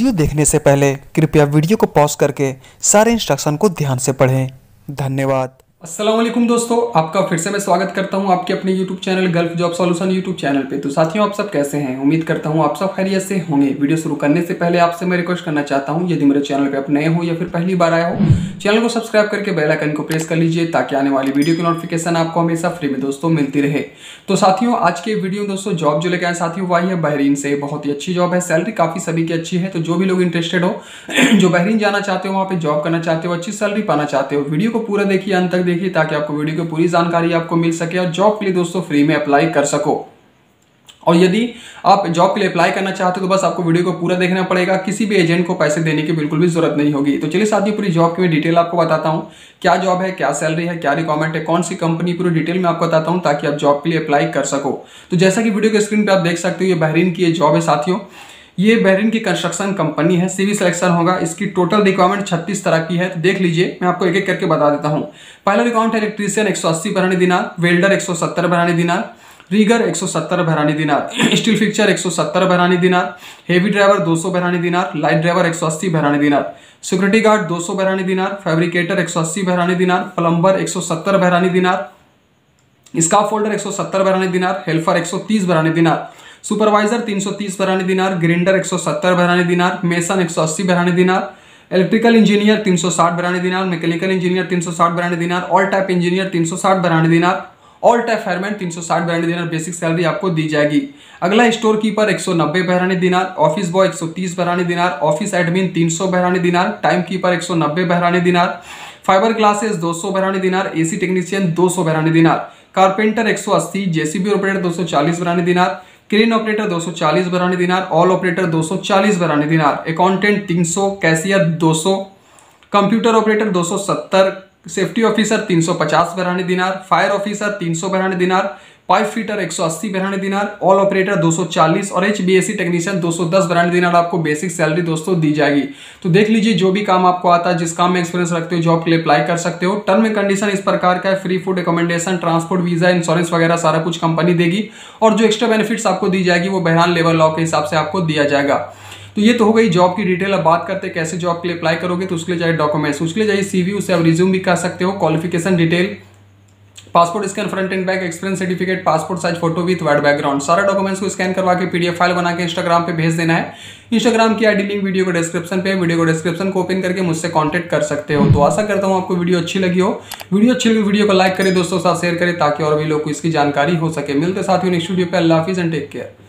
Video देखने से पहले कृपया वीडियो को पॉज करके सारे इंस्ट्रक्शन को ध्यान से पढ़ें। धन्यवाद। अस्सलाम वालेकुम दोस्तों, आपका फिर से मैं स्वागत करता हूं आपके अपने YouTube channel Gulf job solution YouTube channel पे। तो साथियों, आप सब कैसे हैं? उम्मीद करता हूं आप सब खैरियत से होंगे। वीडियो शुरू करने से पहले आपसे मैं रिक्वेस्ट करना चाहता हूं, यदि मेरे चैनल पे आप नए हो या फिर पहली बार आए हो, चैनल को सब्सक्राइब करके बेल आइकन को प्रेस कर लीजिए ताकि आने वाली वीडियो की नोटिफिकेशन आपको हमेशा फ्री में दोस्तों मिलती रहे। तो साथियों, आज के वीडियो में दोस्तों जॉब जो लेके आए साथियों वही है बहरीन से। बहुत ही अच्छी जॉब है, सैलरी काफी सभी की अच्छी है। तो जो भी लोग इंटरेस्टेड हो, जो बहरीन जाना चाहते हो, वहाँ पे जॉब करना चाहते हो, अच्छी सैलरी पाना चाहते हो, वीडियो को पूरा देखिए, अंत तक देखिए ताकि आपको वीडियो की पूरी जानकारी आपको मिल सके और जॉब के लिए दोस्तों फ्री में अप्लाई कर सको। और यदि आप जॉब के लिए अप्लाई करना चाहते हो तो बस आपको वीडियो को पूरा देखना पड़ेगा, किसी भी एजेंट को पैसे देने की बिल्कुल भी जरूरत नहीं होगी। तो चलिए साथियों, पूरी जॉब की मैं डिटेल आपको बताता हूं, क्या जॉब है, क्या सैलरी है, क्या रिक्वायरमेंट है, कौन सी कंपनी, पूरी डिटेल में आपको बताता हूं ताकि आप जॉब के लिए अप्लाई कर सको। तो जैसा कि वीडियो के स्क्रीन पर आप देख सकते हो, ये बहरीन की जॉब है साथियों। ये बहरीन की कंस्ट्रक्शन कंपनी है, सिविल सिलेक्शन होगा। इसकी टोटल रिक्वायरमेंट 36 तरह की है। तो देख लीजिए, मैं आपको एक एक करके बता देता हूं। पहला रिक्वायरमेंट है इलेक्ट्रीशियन 180 बहरानी दिनार, वेल्डर 170 बहरानी दिनार, रीगर 170 बहरानी दिनार, स्टील फिक्चर 170 बहरानी दिनार, हेवी ड्राइवर 200 बहरानी दिनार, लाइट ड्राइवर 180 बहरानी दिनार, सिक्योरिटी गार्ड 200 बहरानी दिनार, फैब्रिकेटर 180 बहरानी दिनार, प्लम्बर 170 बहरानी दिनार, स्काफ फोल्डर 170 बहरानी दिनार, हेल्पर 130 बहरानी दिनार, सुपरवाइजर 330 बहरानी दिनार, ग्राइंडर 170 बहरानी दिनार, मेसन 180 बहरानी दिनार, इलेक्ट्रिकल इंजीनियर 360 बहरानी दिनार, मैकेनिकल इंजीनियर 360 बहरानी दिनार, ऑल टाइप इंजीनियर 360 बहरानी दिनार, ऑल टाइप फायरमैन 360 बहरानी दिनार बेसिक सैलरी आपको दी जाएगी। अगला स्टोर कीपर 190 बहरानी दिनार, ऑफिस बॉय 130 बहरानी दिनार, ऑफिस एडमिन 300 बहरानी दिनार, टाइम कीपर 190 बहरानी दिनार, फाइबर ग्लासेस 200 बहरानी दिनार, एसी टेक्नीशियन 200 बहरानी दिनार, कारपेंटर 180, जेसीबी ऑपरेटर 240 बहरानी दिनार, क्रेन ऑपरेटर 240 बहरानी दिनार, ऑल ऑपरेटर 240 बहरानी दिनार, accountant 300, cashier 200, computer operator 270, safety officer 350 Bahraini दिनार, फायर ऑफिसर 300 बहरानी दिनार, पाइप फिटर 180 बहरानी दिनार, ऑल ऑपरेटर 240 और एचबीएसी टेक्नीशियन 210 बहरानी दिनार आपको बेसिक सैलरी दोस्तों दी जाएगी। तो देख लीजिए, जो भी काम आपको आता है, जिस काम में एक्सपीरियंस रखते हो, जॉब के लिए अप्लाई कर सकते हो। टर्म एंड कंडीशन इस प्रकार का है, free food, accommodation, transport, visa, insurance वगैरह सारा कुछ कंपनी देगी। और जो एक्स्ट्रा बेनिफिट्स आपको दी जाएगी वो बहरान लेबर लॉ के हिसाब से आपको दिया जाएगा। तो ये तो हो गई जॉब की डिटेल। अब बात करते हैं कैसे जॉब के लिए अप्लाई करोगे। तो उसके लिए चाहिए डॉक्यूमेंट्स, उसके लिए चाहिए सीवी, उसे आप रिज्यूम भी कर सकते हो, qualification detail, passport scan front and back, experience certificate, passport size photo with white background, सारा डॉक्यूमेंट्स को स्कैन करवा के पीडीएफ फाइल बना के इंस्टाग्राम पे भेज देना है। इंस्टाग्राम की आईडी लिंक वीडियो को डिस्क्रिप्शन पे, वीडियो को डिस्क्रिप्शन को ओपन करके मुझसे कांटेक्ट कर सकते हो। तो आशा करता हूँ आपको वीडियो अच्छी लगी हो। वीडियो अच्छी लगी वीडियो को लाइक करें, दोस्तों के साथ शेयर करें ताकि और भी लोग को इसकी जानकारी हो सके। मिलते साथियों नेक्स्ट वीडियो पे। अल्लाह हाफिज एंड टेक केयर।